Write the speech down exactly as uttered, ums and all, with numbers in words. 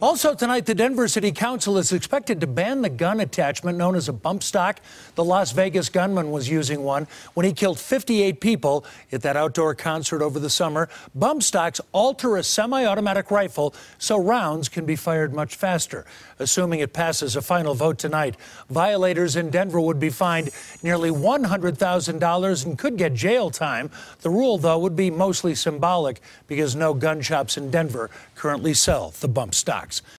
Also tonight, the Denver City Council is expected to ban the gun attachment known as a bump stock. The Las Vegas gunman was using one when he killed fifty-eight people at that outdoor concert over the summer. Bump stocks alter a semi-automatic rifle so rounds can be fired much faster. Assuming it passes a final vote tonight, violators in Denver would be fined nearly one hundred thousand dollars and could get jail time. The rule, though, would be mostly symbolic because no gun shops in Denver currently sell the bump stocks.